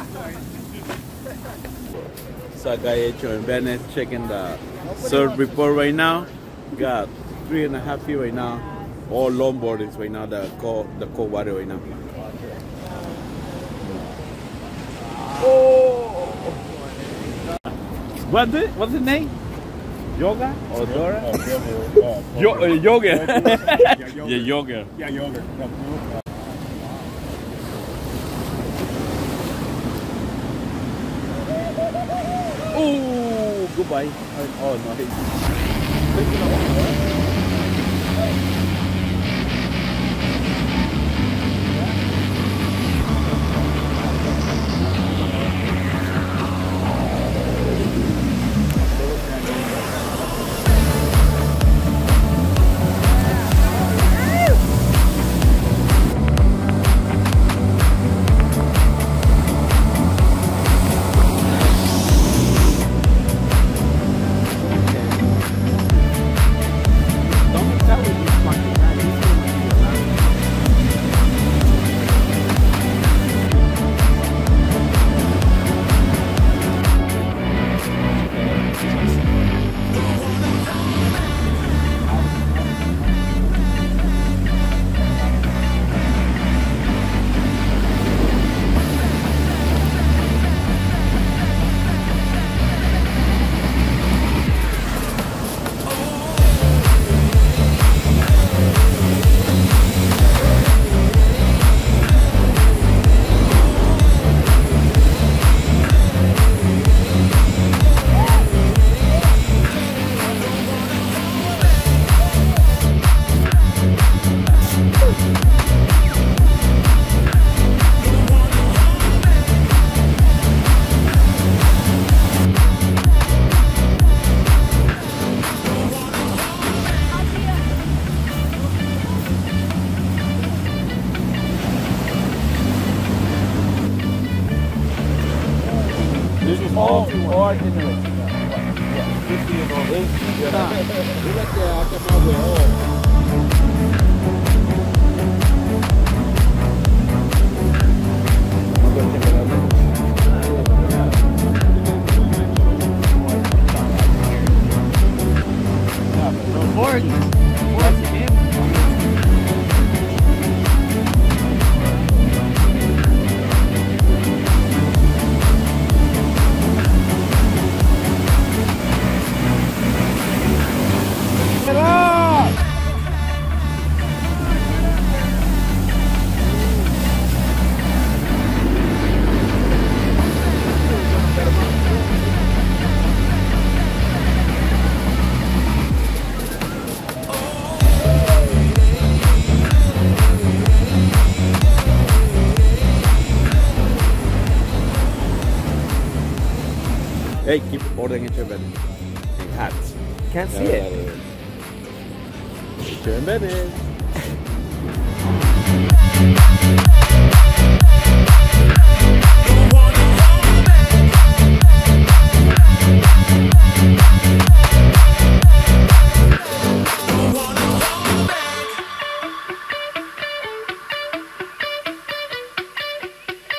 So guy H and Bennett checking the surf report right now. Got 3.5 feet right now. All longboarders right now. The cold water right now. Oh! What's the name? Yoga or Dora? Yoga. Yeah, yoga. Yeah, yoga. Oh, goodbye. Oh no. This was all ordinary. Yeah, 50 years old. We went there after my way home. Hey, keep ordering each other hats. Can't see it. Each other.